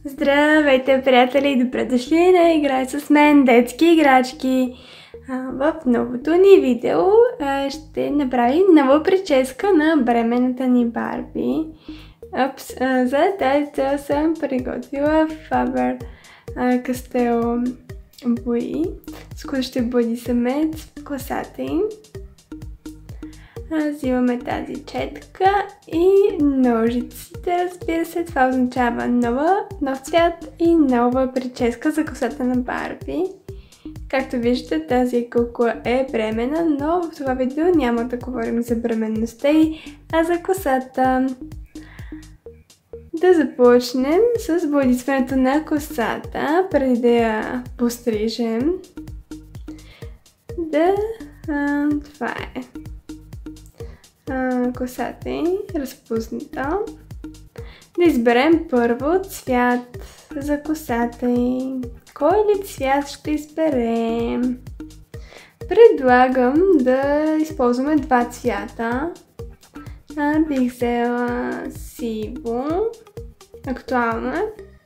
Здравейте, приятели! Добре дошли на Играй с мен, детски играчки! В новото ни видео ще направим нова прическа на бременната ни Барби. За тази цел съм приготвила Faber Castell бои, с които ще бодисаме косата им. Взимаме тази четка и ножиците, разбира се. Това означава нов цвят и нова прическа за косата на Барби. Както виждате, тази кукла е бременна, но в това видео няма да говорим за бременността й, а за косата. Да започнем с бодисването на косата, преди да я пострижем. Това е косата й, разпусната. Да изберем първо цвят за косата й. Кой ли цвят ще изберем? Предлагам да използваме два цвята. Бих взела сиво, актуално е,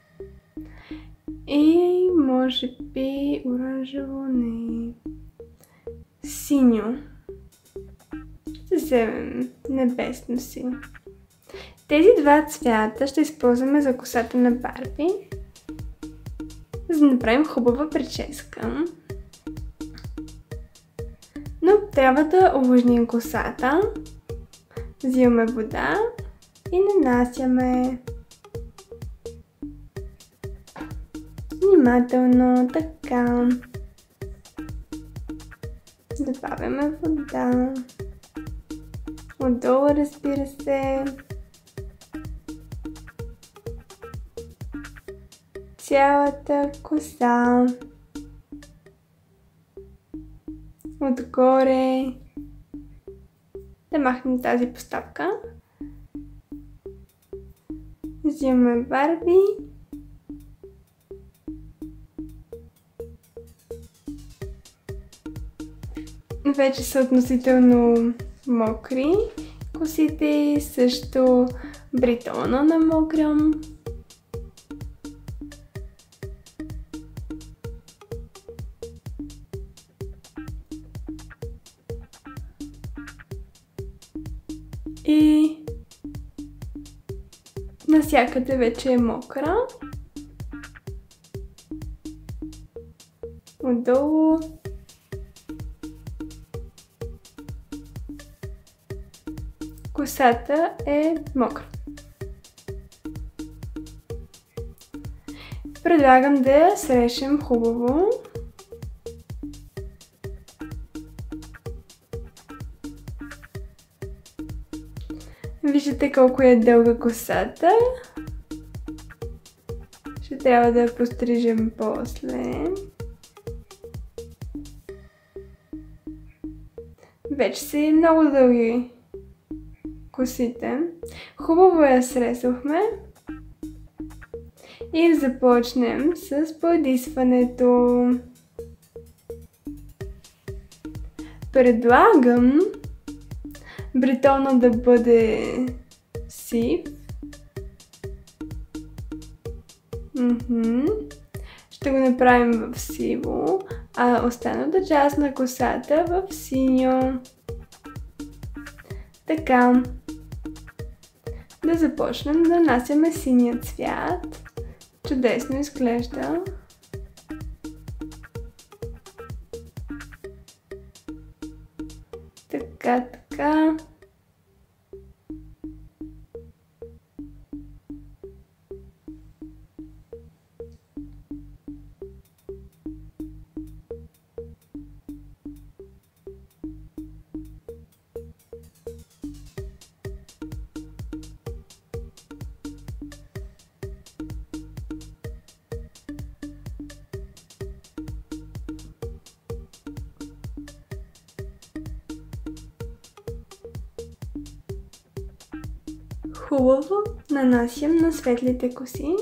и може би оранжево, не, синьо. Ще вземем небесно синьо. Тези два цвята ще използваме за косата на Барби, за да направим хубава прическа. Но трябва да увлажним косата. Взимаме вода и нанасяме внимателно, така. Добавяме вода. Отдолу, разбира се. Цялата коса. Отгоре. Да махнем тази поставка. Взимаме Барби. Вече са относително мокри косите, също бритона намокрям. И навсякъде вече е мокра. Отдолу. Косата е мокра. Предлагам да я срещем хубаво. Виждате колко е дълга косата. Ще трябва да я пострижем после. Вече са много дълги косите. Хубаво я срезохме. И да започнем с бодисването. Предлагам бритона да бъде сив. Ще го направим в сиво, а останалата част на косата в синьо. Така. Да започнем да нанасяме синия цвят. Чудесно изглежда. Така. Хубаво нанасям на светлите коси.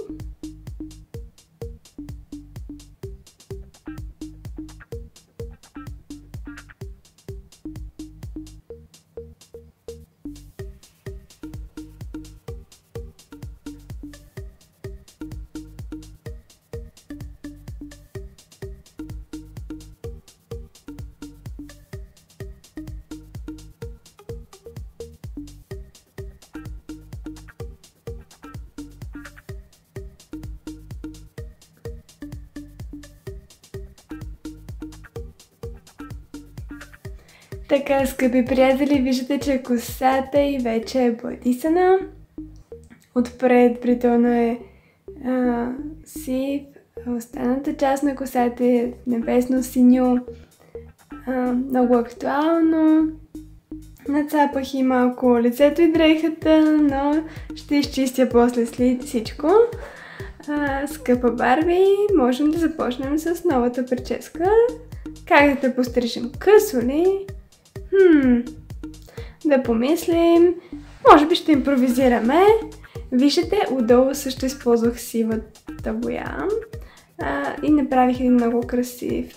Така, скъпи приятели, виждате, че косата й вече е бладисана. Отпред бретона е сив, останата част на косата е небесно-синьо, много актуално. Нацапах и малко лицето и дрехата, но ще изчистя после след всичко. Скъпа Барби, можем да започнем с новата прическа. Как да те пострижем? Късо ли? Да помислим. Може би ще импровизираме. Виждате, отдолу също използвах сивата боя и направих един много красив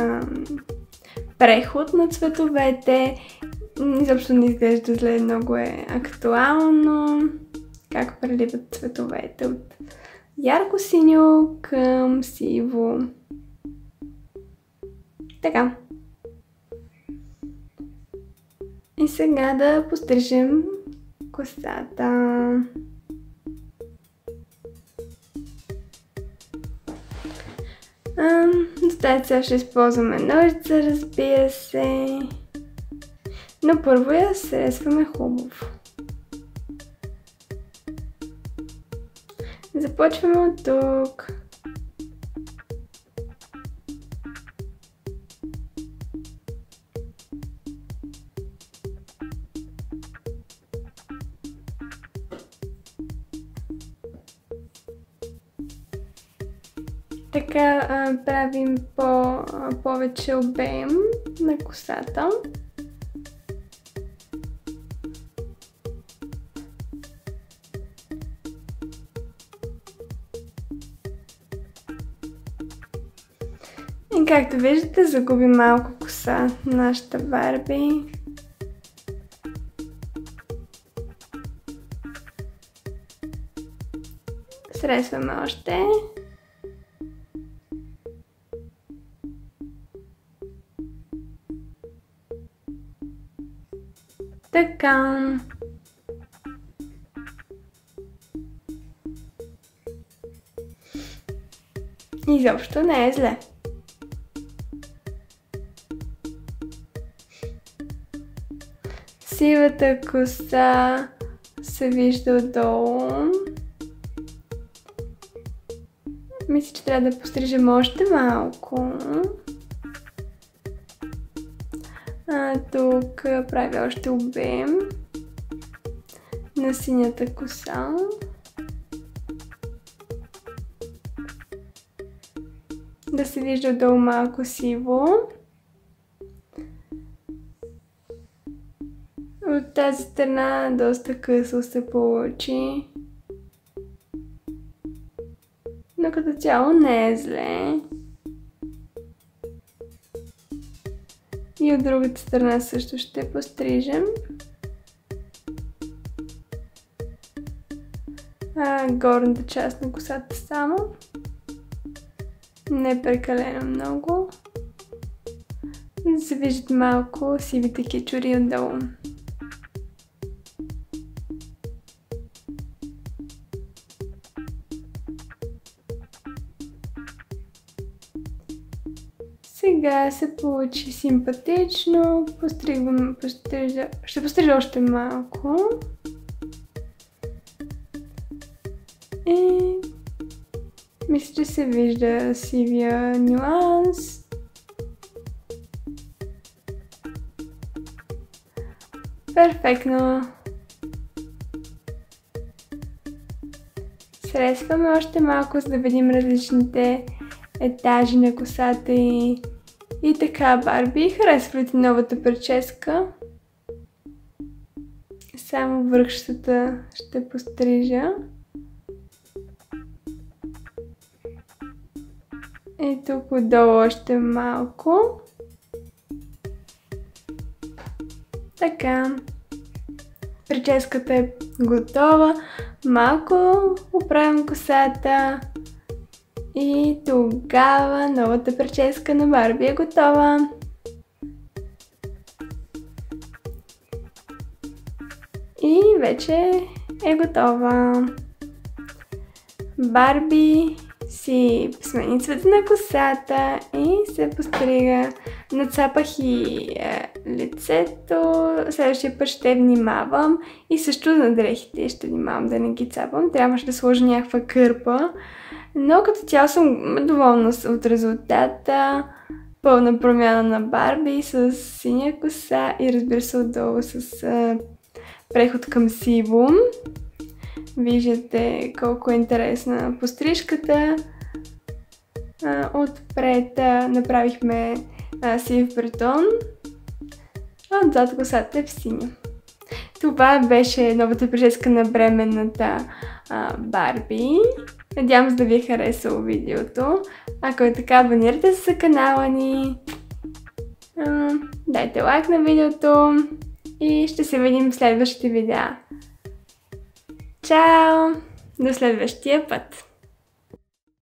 преход на цветовете. Изобщо не изглежда зле, много е актуално как преливат цветовете от ярко синьо към сиво. Така. И сега да пострижем косата. Сега ще използваме ножица, разбира се. Но първо я сресваме хубаво. Започваме от тук. Така правим повече обем на косата. И както виждате, загуби малко коса нашата Барби. Сресваме още. Така. Изобщо не е зле. Сивата коса се вижда отдолу. Мисля, че трябва да пострижем още малко. Тук правя още обем на синята коса. Да се вижда отдолу малко сиво. От тази страна доста късо се получи. Но като цяло не е зле. И от другата страна също ще пострижем. Горната част на косата само. Не прекалено много. Да се виждат малко сивите кичури отдолу. Сега се получи симпатично. Ще пострижа още малко. И мисля, че се вижда сивия нюанс. Перфектно. Сресваме още малко, за да видим различните етажи на косата и така, Барби. Харесва ли ти новата прическа? Само върхшата ще пострижа. И тук отдолу още малко. Така. Прическата е готова. Малко оправям косата. И тогава новата прическа на Барби е готова. И вече е готова. Барби си смени цвета на косата и се пострига. Нацапах и лицето. Следващия път ще внимавам и също на дрехите ще внимавам да не ги цапам. Трябваше да сложа някаква кърпа, но като цяло съм доволна от резултата. Пълна промяна на Барби с синя коса и разбира се отдолу с преход към сиво. Виждате колко е интересна пострижката. Отпред направихме сив бретон, а отзад косата е в синя. Това беше новата прическа на бременната Барби. Надявам се да ви е харесало видеото. Ако е така, абонирайте се за канала ни. Дайте лайк на видеото и ще се видим в следващите видеа. Чао! До следващия път!